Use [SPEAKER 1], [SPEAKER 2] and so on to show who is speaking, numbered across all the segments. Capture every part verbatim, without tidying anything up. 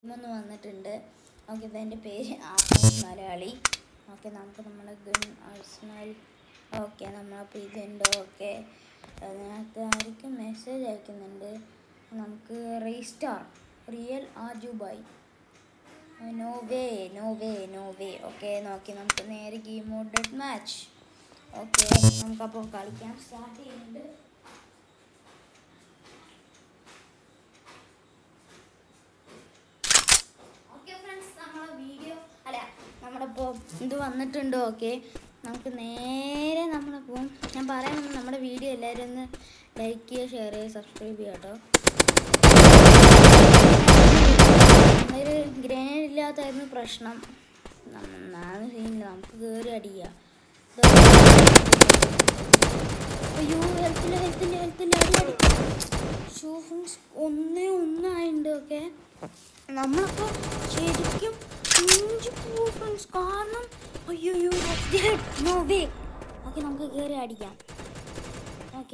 [SPEAKER 1] ഒന്ന് വന്നിട്ടുണ്ട്. ഓക്കെ, ഇതെൻ്റെ പേര് ആർസണൽ മലയാളി. ഓക്കെ, നമുക്ക് നമ്മുടെ ഗൺ ആർസണൽ. ഓക്കെ, നമ്മളപ്പോൾ ഇതുണ്ട്. ഓക്കെ, അതിനകത്ത് ആയിരിക്കും മെസ്സേജ് അയക്കുന്നുണ്ട്. നമുക്ക് റീസ്റ്റാർ റിയൽ ആജുബായ്. No way no way no way. Okay, നോക്കി നമുക്ക് നേരെ game mode death match. Okay, നമുക്കപ്പോൾ കളിക്കാൻ സ്റ്റാർട്ട് ചെയ്യുന്നുണ്ട്. ഓക്കെ ഫ്രണ്ട്സ്, നമ്മളെ വീഡിയോ അല്ല നമ്മളിപ്പോൾ ഇത് വന്നിട്ടുണ്ട്. ഓക്കെ, നമുക്ക് നേരെ നമ്മളിപ്പോൾ ഞാൻ പറയുന്നത് നമ്മുടെ വീഡിയോ എല്ലാവരും ഒന്ന് ലൈക്ക് ചെയ്യുക, ഷെയർ ചെയ്യുക, സബ്സ്ക്രൈബ് ചെയ്യുക കേട്ടോ. ഒരു ഗ്രനേഡ് ഇല്ലാത്തായിരുന്നു പ്രശ്നം. നാല് സീനില്ല, നമുക്ക് കയറി അടിക്കുക. അയ്യോ, ഹെൽത്തില്ല ഹെൽത്തില്ല ഹെൽത്തില്ല അടി അടി. ഷൂ ഫ്രണ്ട്സ് ഒന്നേ ഒന്നായിട്ടുണ്ട്. ഓക്കെ, നമ്മളപ്പോൾ ശരിക്കും ഇഞ്ചി പോവും ഫ്രണ്ട്സ്, കാരണം അയ്യോ നോ വേ. ഓക്കെ, നമുക്ക് കയറി അടിക്കാം. ഓക്കെ,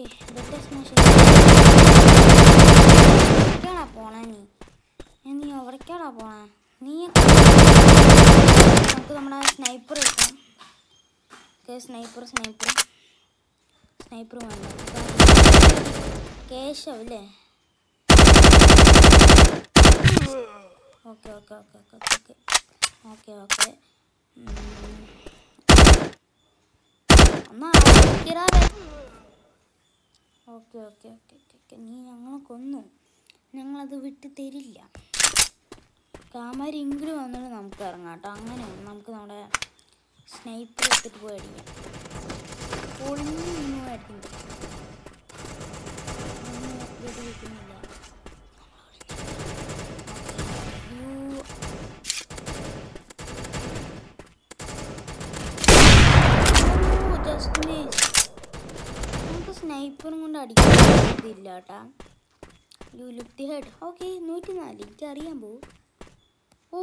[SPEAKER 1] എവിടേക്കാണാ പോണേ നീ നീ എവിടേക്കാണാ പോണേ നീ നമുക്ക് നമ്മുടെ സ്നൈപ്പർ വെക്കാം. ഓക്കെ, സ്നൈപ്പർ സ്നൈപ്പർ സ്നൈപ്പർ വേണ്ട. കേശവ് അല്ലേ? Okay okay okay okay okay okay okay എന്നാ ഓക്കെ ഓക്കെ ഓക്കെ ഓക്കെ നീ ഞങ്ങളെ കൊന്നു, ഞങ്ങളത് വിട്ട് തരില്ല. കാമാരി ഇങ്ങോട്ട് വന്നിട്ട് നമുക്ക് ഇറങ്ങാം കേട്ടോ. അങ്ങനെ നമുക്ക് നമ്മുടെ സ്നൈപ്പർ എടുത്തിട്ട് പോയി അടിക്കാം. പൊളിഞ്ഞ് നിന്ന് അടിക്കുന്നുണ്ട്, ഒന്നും വെടിവെക്കുന്നില്ല. നമുക്ക് സ്നൈപ്പറും കൊണ്ട് അടിക്കാൻ ഇതില്ല കേട്ടാ. You look the head. Okay, നൂറ്റി നാല് എനിക്ക് അറിയാൻ പോകും. ഓ,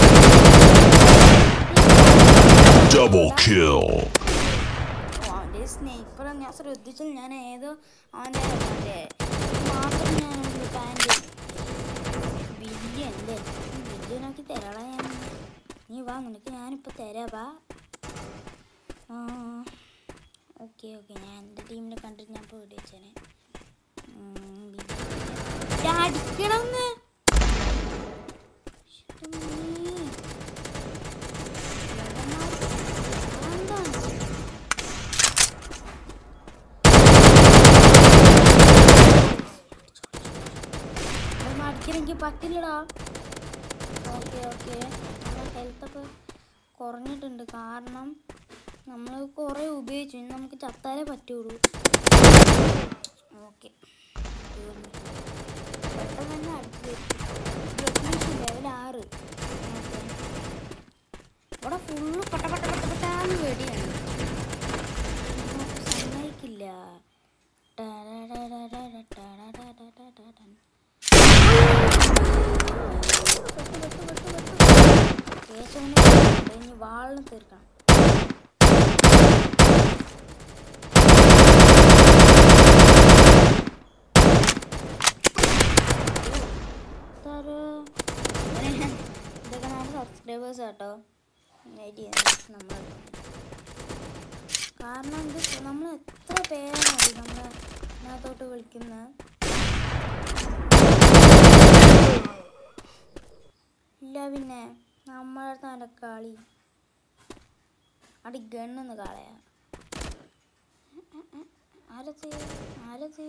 [SPEAKER 1] അവൻ്റെ സ്നൈപ്പർ ഞാൻ ശ്രദ്ധിച്ചാൽ ഞാൻ ഏതോ അവൻ്റെ മറ്റേ മാത്രം ഞാൻ പാൻറ് ബില്യല്ലേ ബില്യനൊക്കെ തരാളാ ഞാൻ. നീ വാ, നിനക്ക് ഞാനിപ്പോൾ തരാം വാ. ആ ഓക്കെ ഓക്കെ, ഞാൻ എൻ്റെ ടീമിനെ കണ്ടിട്ട് ഞാൻ ഇപ്പോൾ ഇവിടെ വെച്ചേനെ. അടിക്കണമെന്ന് അടിക്കണമെങ്കിൽ പറ്റില്ലടാ. ഓക്കെ ഓക്കെ, നമ്മുടെ ഹെൽത്തൊക്കെ കുറഞ്ഞിട്ടുണ്ട്, കാരണം നമ്മൾ കുറേ ഉപയോഗിച്ചു. ഇനി നമുക്ക് ചത്താലേ പറ്റുള്ളൂ. ഓക്കെ, പെട്ടെന്ന് തന്നെ അടിച്ചു. ലെവൽ ആറ്. ഓക്കെ, ഇവിടെ ഫുള്ള് പട്ട പട്ട പട്ട പട്ടാന്ന് വെടിയാണ്, നമുക്ക് സമ്മതിക്കില്ല. കേശവനെ കഴിഞ്ഞ് വാളിന് തീർക്കണം. ഇതൊക്കെ നമ്മുടെ സബ്സ്ക്രൈബേഴ്സ് കേട്ടോ. നമ്മൾ കാരണം ഇത് നമ്മൾ എത്ര പേരാണ് നമ്മളെ ഇതിനകത്തോട്ട് വിളിക്കുന്നത്. ഇല്ല പിന്നെ നമ്മളെ അടുത്ത് കളി അടി ഗണ്ണൊന്ന് കളയാ. ആരത് ആരത്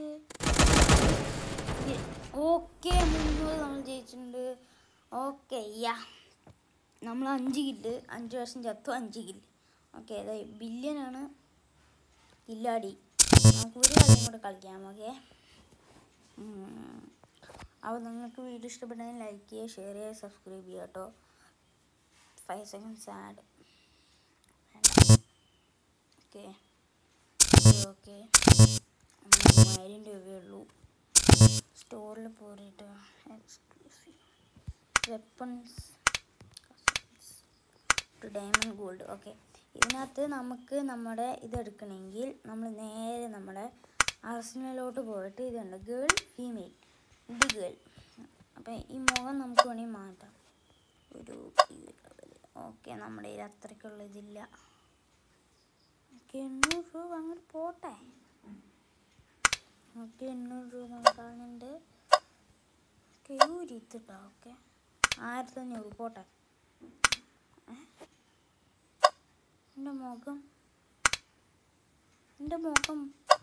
[SPEAKER 1] ഓക്കെ, മുന്നൂറ് നമ്മൾ ജയിച്ചിട്ടുണ്ട്. ഓക്കെ, യാ നമ്മൾ അഞ്ച് കില്ല്, അഞ്ച് വർഷം ചത്തു, അഞ്ച് കില്ല്. ഓക്കെ, അതായത് ബില്യനാണ് കില്ലാടി. നമുക്ക് ഒരു കളിയും കൂടെ കളിക്കാം. ഓക്കെ, അപ്പോൾ നിങ്ങൾക്ക് വീഡിയോ ഇഷ്ടപ്പെട്ടെങ്കിൽ ലൈക്ക് ചെയ്യുക, ഷെയർ ചെയ്യുക, സബ്സ്ക്രൈബ് ചെയ്യുക കേട്ടോ. Five seconds ad okay okay മൂവായിരം രൂപയേ ഉള്ളൂ. സ്റ്റോറിൽ പോയിട്ട് exclusive weapons to diamond gold. Okay, ഇതിനകത്ത് നമുക്ക് നമ്മുടെ ഇതെടുക്കണമെങ്കിൽ നമ്മൾ നേരെ നമ്മുടെ ആർസണലോട്ട് പോയിട്ട് ഇതുണ്ട് ഗേൾ ഫീമെയിൽ, ഇത് ഗേൾ. അപ്പം ഈ മുഖം നമുക്ക് വേണമെങ്കിൽ മാറ്റാം. ഇരുപത് ഓക്കെ. നമ്മുടെ കയ്യിൽ അത്രയ്ക്കുള്ള ഇതില്ല. ഓക്കെ എണ്ണൂറ് രൂപ അങ്ങോട്ട് പോട്ടെ. ഓക്കെ എണ്ണൂറ് രൂപ നമ്മൾ കളഞ്ഞിട്ടുണ്ട്. ഓക്കെ ഊരിത്തിട്ടോ. ഓക്കെ ആയിരത്തി അഞ്ഞൂറ് പോട്ടെ. എൻ്റെ മുഖം എൻ്റെ മുഖം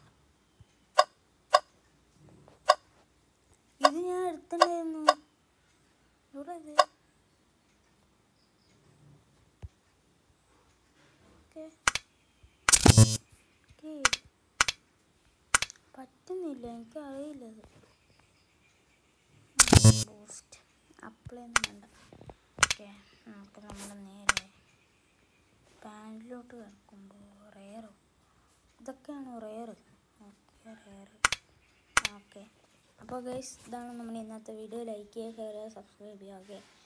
[SPEAKER 1] ഇത് ഞാൻ എടുത്തിട്ടുണ്ടായിരുന്നു. ഇവിടെ ഇത് ഓക്കെ ഓക്കെ പറ്റുന്നില്ല, എനിക്കറിയില്ലത്. ബൂസ്റ്റ് അപ്ലൈ ഒന്നും വേണ്ട. ഓക്കെ നമുക്ക് നമ്മൾ നേരെ പാൻറ്റിലോട്ട് കിടക്കുമ്പോൾ റെയറോ ഇതൊക്കെയാണോ റെയറ്? Okay rare. ഓക്കെ അപ്പോൾ ഗൈസ് ഇതാണ് നമ്മുടെ ഇന്നത്തെ വീഡിയോ. ലൈക്ക് ചെയ്യുക, ഷെയർ ചെയ്യുക, സബ്സ്ക്രൈബ് ചെയ്യുക. ഓക്കെ.